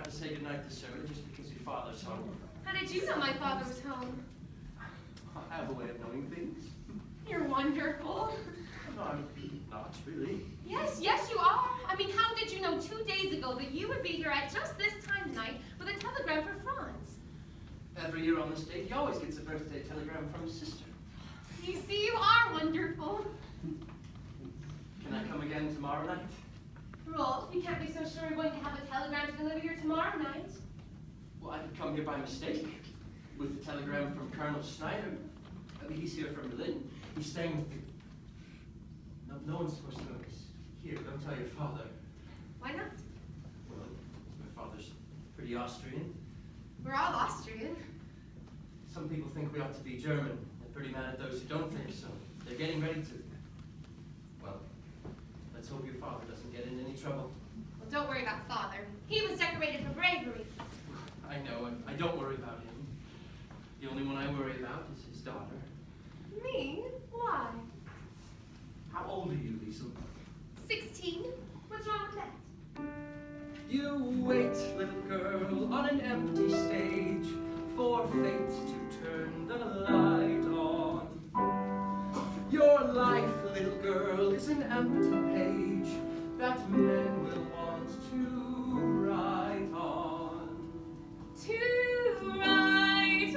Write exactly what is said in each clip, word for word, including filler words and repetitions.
to say goodnight this early just because your father's home. How did you know my father was home? I have a way of knowing things. You're wonderful. No, I'm not really. Yes, yes you are. I mean, how did you know two days ago that you would be here at just this time tonight with a telegram for Franz? Every year on this date, he always gets a birthday telegram from his sister. You see, you are wonderful. Can I come again tomorrow night? Rolf, you can't be so sure we're going to have a telegram to deliver here tomorrow night. Well, I could come here by mistake with a telegram from Colonel Schneider. I mean, he's here from Berlin. He's staying with me. No, no one's supposed to know this. Here, don't tell your father. Why not? Well, my father's pretty Austrian. We're all Austrian. Some people think we ought to be German. They're pretty mad at those who don't think so. They're getting ready to. Well, let's hope your father doesn't get in any trouble. Well, don't worry about father. He was decorated for bravery. I know, I, I don't worry about him. The only one I worry about is his daughter. Me? Why? How old are you, Liesel? Sixteen. What's wrong with that? You wait, little girl, on an empty stage, for fate to turn the light on. Your life, little girl, is an empty page that men will want to write on. To write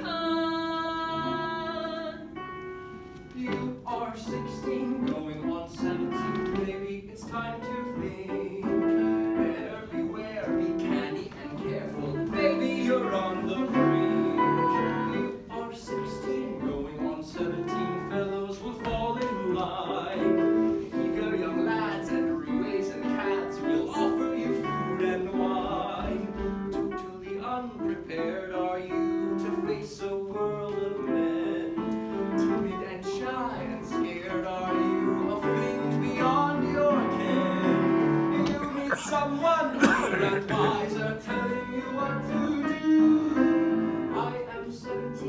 on. You are sixteen, going on seventeen, baby, it's time to think. Better beware, be canny and careful, baby, you're on the brink. You are sixteen, going on seventeen, fellows will fall in line. Eager young lads and relays and cats will offer you food and wine. Totally unprepared are you to face a world of men. Timid and shy and scared are you of things beyond your ken. You need someone older and wiser telling you what to do. I am seventeen.